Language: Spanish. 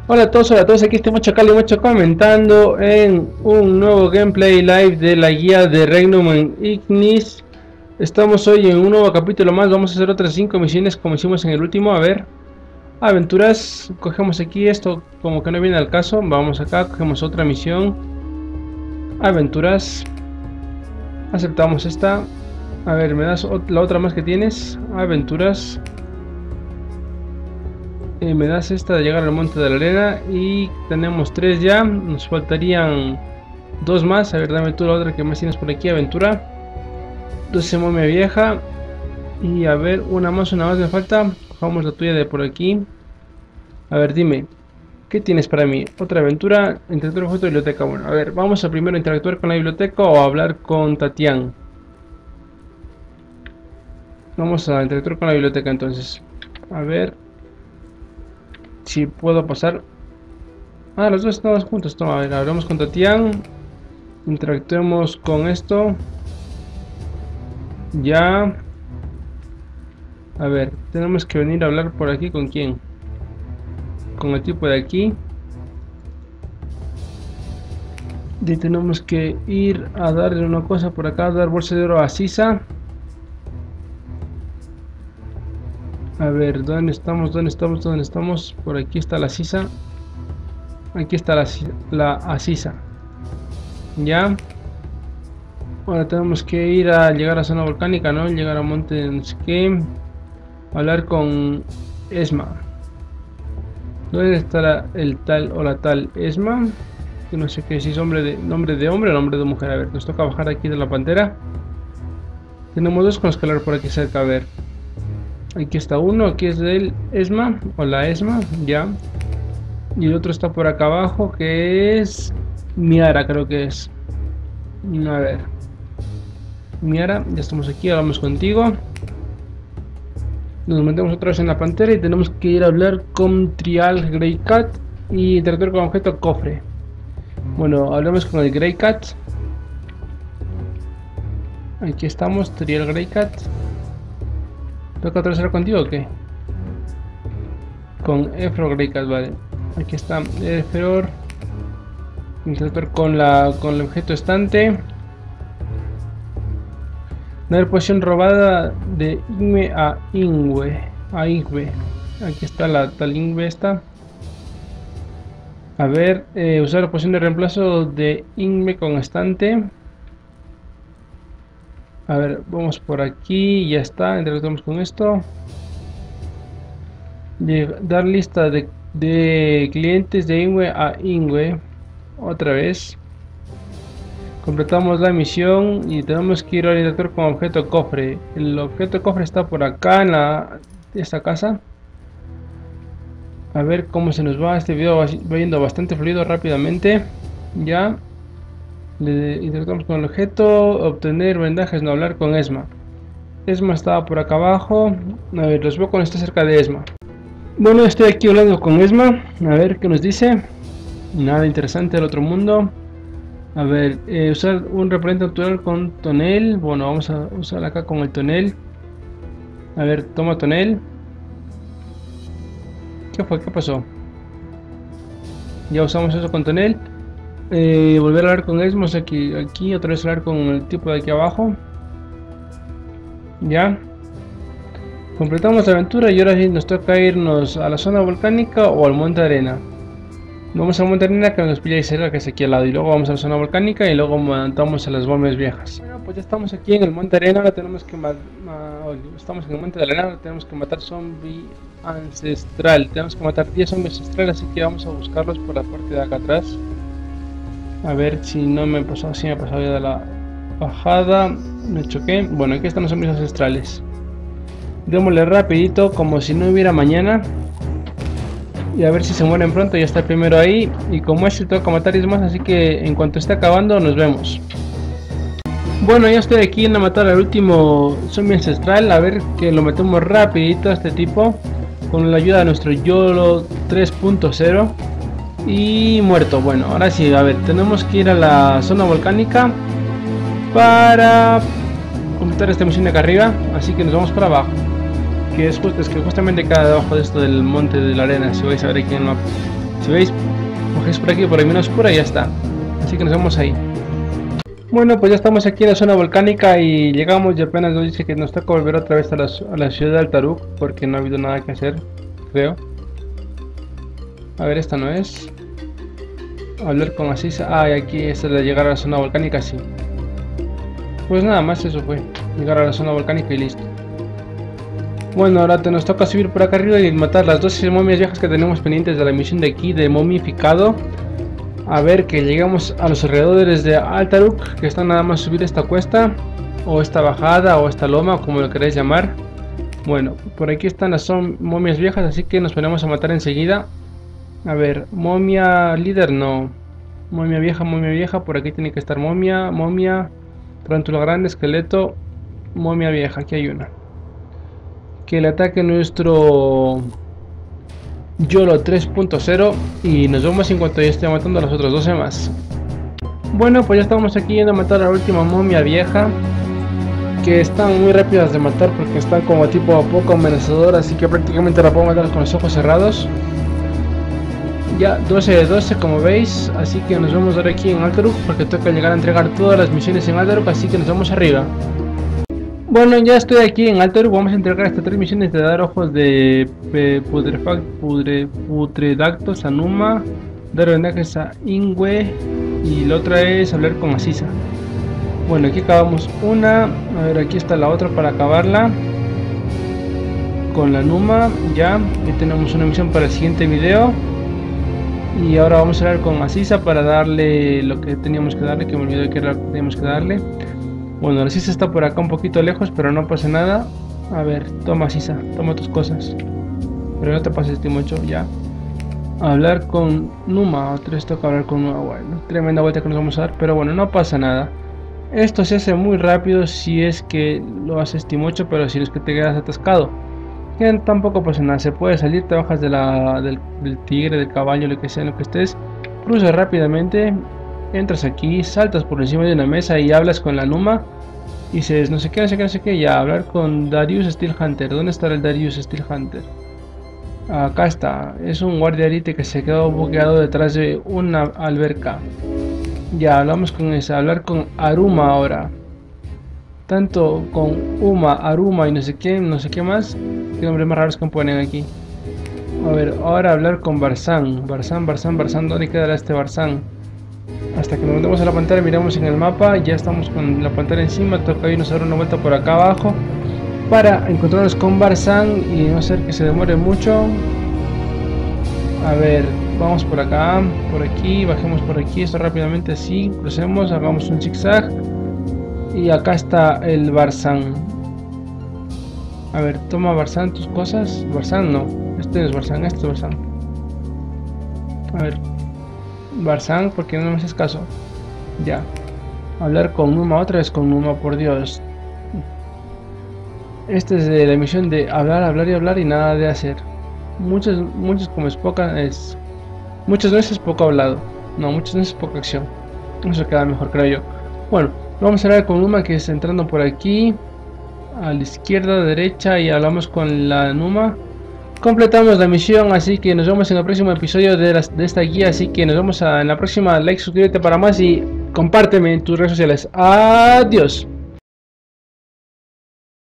Hola a todos, aquí estoy Mocho Cali Mocho comentando en un nuevo gameplay live de la guía de Regnum en Ignis. Estamos hoy en un nuevo capítulo más, vamos a hacer otras 5 misiones como hicimos en el último. A ver, aventuras, cogemos aquí esto como que no viene al caso, vamos acá, cogemos otra misión. Aventuras, aceptamos esta. A ver, me das la otra más que tienes, aventuras. Me das esta de llegar al monte de la arena y tenemos 3 ya, nos faltarían 2 más. A ver, dame tú la otra que más tienes por aquí, aventura. 12 momia vieja y a ver, una más me falta. Cojamos la tuya de por aquí. A ver, dime, ¿qué tienes para mí? Otra aventura, interactuar con tu biblioteca. Bueno, a ver, vamos a primero interactuar con la biblioteca o hablar con Tatián. Vamos a interactuar con la biblioteca entonces. A ver si puedo pasar. Los dos estamos juntos. Toma, a ver, hablamos con Tatián. Interactuemos con esto. Ya. A ver, tenemos que venir a hablar por aquí. ¿Con quién? Con el tipo de aquí. Y tenemos que ir a darle una cosa por acá. Dar bolsa de oro a Sisa. A ver, ¿dónde estamos? ¿Dónde estamos? ¿Dónde estamos? Por aquí está la Sisa. Aquí está la Asisa. Ya. Ahora tenemos que ir a llegar a zona volcánica, ¿no? Llegar a monte, no sé qué. Hablar con Esma. ¿Dónde está el tal o la tal Esma? Que no sé qué, si es nombre de hombre o nombre de mujer. A ver, nos toca bajar aquí de la pantera. Tenemos dos con los que hablar por aquí cerca, a ver. Aquí está uno, aquí es del Esma, o la Esma, ya. Y el otro está por acá abajo, que es Miara, creo que es. A ver. Miara, ya estamos aquí, hablamos contigo. Nos metemos otra vez en la pantera y tenemos que ir a hablar con Trial Greycat y interactuar con objeto cofre. Bueno, hablamos con el Greycat. Aquí estamos, Trial Greycat. ¿Toca atravesar contigo o qué? Con Efro Greycat, vale. Aquí está Efror. Interactuar con el objeto estante. Dar posición robada de Ingwe a Ingwe. Aquí está la tal Ingwe esta. A ver, usar la posición de reemplazo de Ingwe con estante. A ver, vamos por aquí, ya está, interactuamos con esto. Dar lista de clientes de Ingwe a Ingwe. Otra vez. Completamos la misión y tenemos que ir a interactuar con objeto cofre. El objeto cofre está por acá en esta casa. A ver cómo se nos va. Este video va yendo bastante fluido rápidamente. Ya. Interactuamos con el objeto, obtener vendajes, no hablar con Esma. Esma estaba por acá abajo. A ver, los veo cuando está cerca de Esma. Bueno, estoy aquí hablando con Esma. A ver qué nos dice. Nada interesante del otro mundo. A ver, usar un repelente natural con tonel. Bueno, vamos a usar acá con el tonel. A ver, toma tonel. ¿Qué fue? ¿Qué pasó? Ya usamos eso con tonel. Volver a hablar con Esma, aquí otra vez hablar con el tipo de aquí abajo. Ya. Completamos la aventura y ahora sí nos toca irnos a la zona volcánica o al monte de arena. Vamos al monte de arena que nos pilláis cerca, que es aquí al lado, y luego vamos a la zona volcánica y luego montamos a las momias viejas. Bueno, pues ya estamos aquí en el monte de arena, ahora tenemos que estamos en el monte de la arena, ahora tenemos que matar zombie ancestral. Tenemos que matar 10 zombies ancestrales, así que vamos a buscarlos por la parte de acá atrás. A ver si no me he pasado, si me he pasado ya de la bajada, me choqué. Bueno, aquí están los zombies ancestrales. Démosle rapidito, como si no hubiera mañana. Y a ver si se mueren pronto, ya está el primero ahí. Y como es, toca matar 10 más, así que en cuanto esté acabando, nos vemos. Bueno, ya estoy aquí en a matar al último zombie ancestral. A ver que lo metemos rapidito a este tipo. Con la ayuda de nuestro YOLO 3.0. Y muerto. Bueno, ahora sí, a ver, tenemos que ir a la zona volcánica para completar esta misión de acá arriba, así que nos vamos para abajo, que es que justamente queda debajo de esto del monte de la arena, si vais a ver aquí en el mapa. Si veis, cogéis por aquí por la mina oscura y ya está. Así que nos vemos ahí. Bueno, pues ya estamos aquí en la zona volcánica y llegamos y apenas nos dice que nos toca volver otra vez a la ciudad de Altaruk porque no ha habido nada que hacer, creo. A ver, esta no es. Hablar con Asisa. Ah, y aquí esta es de llegar a la zona volcánica, sí. Pues nada más eso fue. Llegar a la zona volcánica y listo. Bueno, ahora nos toca subir por acá arriba y matar las 12 momias viejas que tenemos pendientes de la misión de aquí de momificado. A ver que llegamos a los alrededores de Altaruk, que están nada más subir esta cuesta, o esta bajada, o esta loma, como lo queréis llamar. Bueno, por aquí están las momias viejas, así que nos ponemos a matar enseguida. A ver, momia líder no. Momia vieja, por aquí tiene que estar momia, tarántula grande, esqueleto, momia vieja, aquí hay una. Que le ataque nuestro YOLO 3.0 y nos vemos en cuanto ya esté matando a las otras 12 más. Bueno, pues ya estamos aquí yendo a matar a la última momia vieja, que están muy rápidas de matar porque están como tipo a poco amenazadoras, así que prácticamente la puedo matar con los ojos cerrados. Ya 12 de 12 como veis, así que nos vemos ahora aquí en Altaruk porque toca llegar a entregar todas las misiones en Altaruk, así que nos vamos arriba. Bueno, ya estoy aquí en Altaruk, vamos a entregar estas 3 misiones de dar ojos de Putredacto, Sanuma, dar vendajes a Ingwe y la otra es hablar con Asisa. Bueno, aquí acabamos una, a ver, aquí está la otra para acabarla con la Numa, ya tenemos una misión para el siguiente video. Y ahora vamos a hablar con Asisa para darle lo que teníamos que darle, que me olvidé que era lo que teníamos que darle. Bueno, Asisa está por acá un poquito lejos, pero no pasa nada. A ver, toma Asisa, toma tus cosas. Pero no te pases, Timocho, ya. Hablar con Numa, otra vez toca hablar con Numa. Bueno, tremenda vuelta que nos vamos a dar, pero bueno, no pasa nada. Esto se hace muy rápido si es que lo haces Timocho, pero si es que te quedas atascado. Que tampoco pasa nada, se puede salir, te bajas del tigre, del caballo, lo que sea, lo que estés. Cruzas rápidamente. Entras aquí, saltas por encima de una mesa y hablas con la Numa. Y dices, no sé qué, no sé qué, no sé qué. Ya, hablar con Darius Steel Hunter. ¿Dónde está el Darius Steel Hunter? Acá está. Es un guardia élite que se quedó bugueado detrás de una alberca. Ya, hablamos con esa. Hablar con Aruma ahora. Tanto con Uma, Aruma y no sé qué más. Qué nombres más raros que me ponen aquí. A ver, ahora hablar con Barzán. Barzán. ¿Dónde quedará este Barzán? Hasta que nos metemos a la pantalla, miramos en el mapa, ya estamos con la pantalla encima, toca irnos a dar una vuelta por acá abajo para encontrarnos con Barzán y no ser que se demore mucho. A ver, vamos por acá, por aquí, bajemos por aquí, esto rápidamente así, crucemos, hagamos un zigzag y acá está el Barzán. A ver, toma Barzán tus cosas. Barzán no, este no es Barzán, este es Barzán. A ver, Barzán, porque no me haces caso. Ya. Hablar con Numa, otra vez con Numa, por Dios. Este es de la misión de hablar y nada de hacer. Muchos como es muchas veces poco hablado. No, muchas veces poca acción. Eso queda mejor, creo yo. Bueno, vamos a hablar con Numa, que es entrando por aquí. A la izquierda, derecha, y hablamos con la Numa. Completamos la misión, así que nos vemos en el próximo episodio de esta guía, así que nos vemos en la próxima. Like, suscríbete para más y compárteme en tus redes sociales. Adiós.